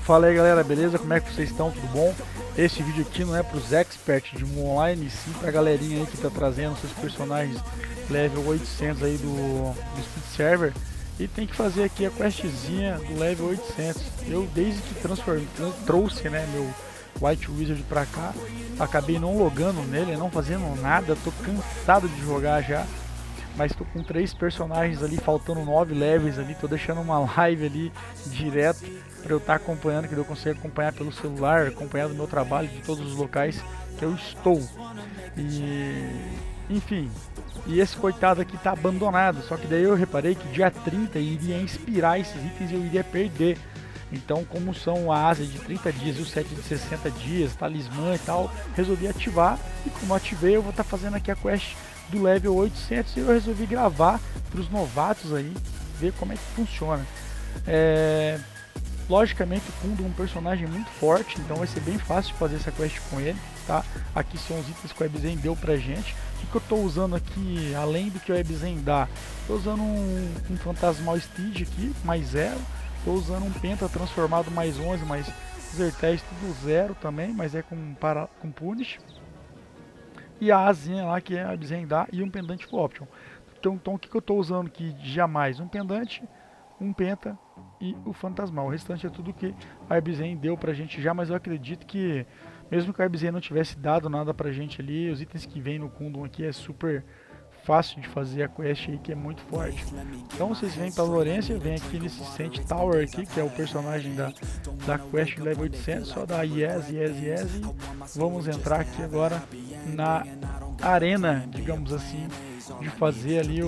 Fala aí galera, beleza? Como é que vocês estão? Tudo bom? Esse vídeo aqui não é para os experts de Mu Online, sim para a galerinha aí que tá trazendo seus personagens level 800 aí do Speed Server e tem que fazer aqui a questzinha do level 800. Eu desde que trouxe, né, meu White Wizard pra cá, acabei não logando nele, não fazendo nada, tô cansado de jogar já. Mas tô com 3 personagens ali, faltando 9 levels ali, tô deixando uma live ali direto para eu estar acompanhando, que eu consigo acompanhar pelo celular, acompanhar do meu trabalho, de todos os locais que eu estou. E enfim, e esse coitado aqui tá abandonado, só que daí eu reparei que dia 30 iria inspirar esses itens e eu iria perder. Então, como são a asa de 30 dias e o set de 60 dias, talismã e tal, resolvi ativar, e como ativei eu vou estar fazendo aqui a quest do level 800 e eu resolvi gravar para os novatos aí, ver como é que funciona. Logicamente o Kundo é um personagem muito forte, então vai ser bem fácil de fazer essa quest com ele, tá? Aqui são os itens que o Ebzen deu pra gente. O que eu estou usando aqui, além do que o Ebzen dá? Estou usando um Fantasmal Steed aqui, mais 0. Estou usando um Penta transformado mais 11, mais Zertez tudo 0 também, mas é com Punish. E a asinha lá que a Ebzen dá e um pendante full option. Então o que eu estou usando aqui jamais? Um pendante, um penta e o fantasmal. O restante é tudo que a Ebzen deu pra gente já, mas eu acredito que mesmo que a Ebzen não tivesse dado nada pra gente ali, os itens que vem no Kundum aqui é super fácil de fazer a quest aí, que é muito forte. Então vocês vêm para Lorência, vem aqui nesse Saint Tower aqui, que é o personagem da quest level 800, só dá yes, yes, yes, e vamos entrar aqui agora na arena, digamos assim, de fazer ali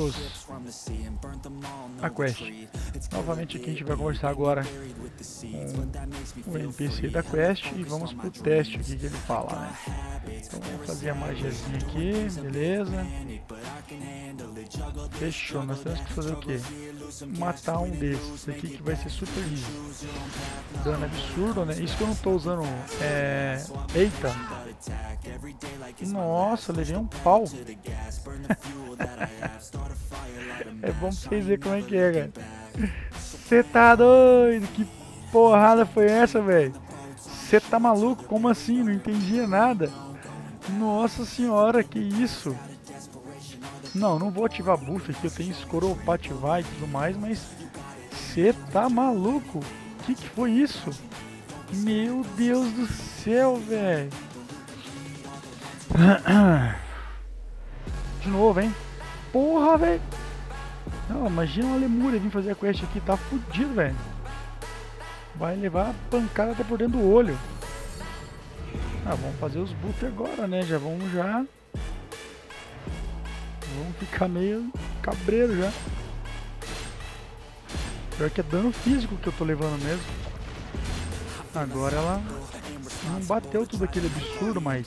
a quest. Novamente aqui a gente vai conversar agora com o NPC da quest e vamos pro teste aqui que ele fala, né? Então vamos fazer a magiazinha aqui, beleza. Fechou, nós temos que fazer o que? Matar um desses aqui que vai ser super easy. Dano absurdo, né? Isso que eu não tô usando. Eita! Nossa, levei um pau. É bom pra vocês verem como é que é, cara. Você tá doido? Que porrada foi essa, velho? Você tá maluco? Como assim? Não entendia nada. Nossa senhora, que isso? Não vou ativar buff aqui, eu tenho escoro pra ativar e tudo mais, mas você tá maluco? Que foi isso? Meu Deus do céu, velho! De novo, hein? Porra, velho! Não, imagina uma lemúria vir fazer a quest aqui, tá fudido, velho. Vai levar a pancada até por dentro do olho. Ah, vamos fazer os buffs agora, né? Vamos ficar meio cabreiro já. Pior que é dano físico que eu tô levando mesmo. Agora ela não bateu tudo aquele absurdo, mas...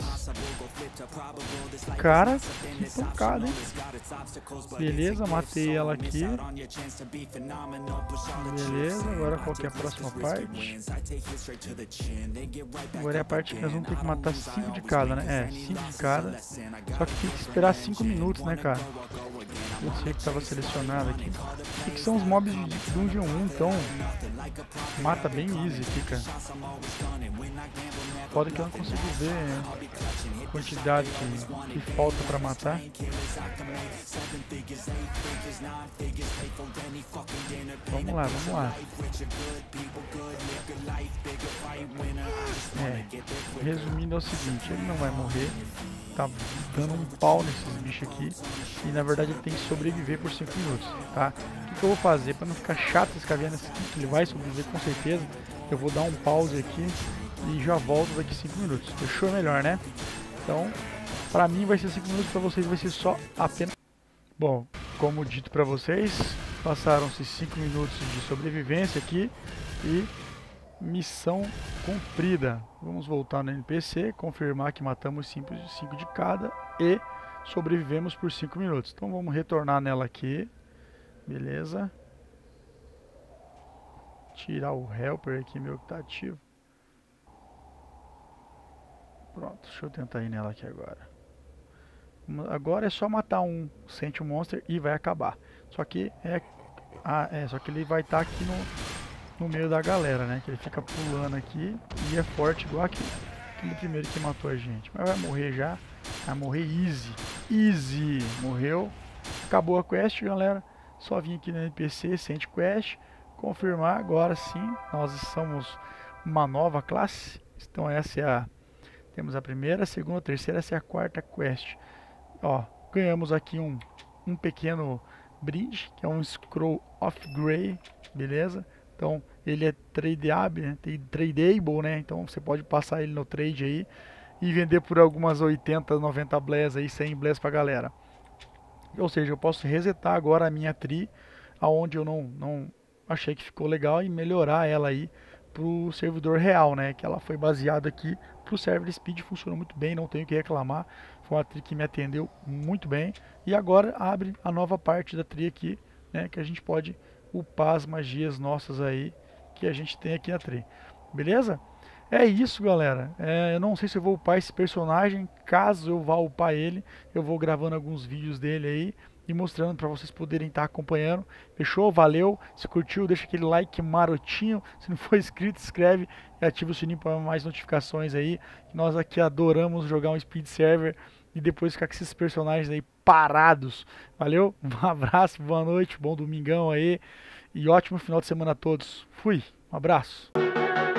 Cara, que pancada, hein? Beleza, matei ela aqui. Beleza, agora qual que é a próxima parte? Agora é a parte que nós vamos ter que matar 5 de cada, né? 5 de cada. Só que tem que esperar 5 minutos, né, cara? Eu sei que estava selecionado aqui. O que são os mobs de Dungeon 1, então mata bem easy aqui, cara. Foda que eu não consigo ver a quantidade que falta pra matar. Vamos lá. Resumindo é o seguinte, ele não vai morrer. Tá dando um pau nesses bichos aqui. E na verdade ele tem que sobreviver por 5 minutos, tá? O que eu vou fazer para não ficar chato esse caverna aqui, que ele vai sobreviver com certeza. Eu vou dar um pause aqui e já volto daqui 5 minutos. Fechou? Melhor, né? Então, pra mim vai ser 5 minutos, pra vocês vai ser só apenas... Bom, como dito pra vocês, passaram-se 5 minutos de sobrevivência aqui e missão cumprida. Vamos voltar no NPC, confirmar que matamos 5 de cada e sobrevivemos por 5 minutos. Então vamos retornar nela aqui. Beleza. Tirar o helper aqui meu que tá ativo. Pronto, deixa eu tentar ir nela aqui agora. Agora é só matar um Sente Monster e vai acabar. Só que só que ele vai estar aqui no meio da galera, né? Que ele fica pulando aqui e é forte igual aquele primeiro que matou a gente. Mas vai morrer já. Vai morrer easy. Easy. Morreu. Acabou a quest, galera. Só vim aqui no NPC, send quest. Confirmar. Agora sim, nós somos uma nova classe. Então essa é a... Temos a primeira, a segunda, a terceira, essa é a quarta quest. Ó, ganhamos aqui um pequeno brinde, que é um Scroll of Grey, beleza? Então ele é tradeable, né? Tradeable, né? Então você pode passar ele no trade aí e vender por algumas 80, 90 blés aí, 100 blés pra galera. Ou seja, eu posso resetar agora a minha tree, aonde eu não achei que ficou legal, e melhorar ela aí pro servidor real, né? Que ela foi baseada aqui pro server speed, funcionou muito bem, não tenho o que reclamar. Foi uma tree que me atendeu muito bem. E agora abre a nova parte da tree aqui, né? Que a gente pode upar as magias nossas aí que a gente tem aqui na tree. Beleza? É isso, galera. Eu não sei se eu vou upar esse personagem. Caso eu vá upar ele, eu vou gravando alguns vídeos dele aí e mostrando para vocês poderem estar acompanhando. Fechou? Valeu. Se curtiu, deixa aquele like marotinho. Se não for inscrito, se inscreve e ativa o sininho para mais notificações aí. Nós aqui adoramos jogar um speed server e depois ficar com esses personagens aí parados. Valeu? Um abraço, boa noite, bom domingão aí e ótimo final de semana a todos. Fui. Um abraço.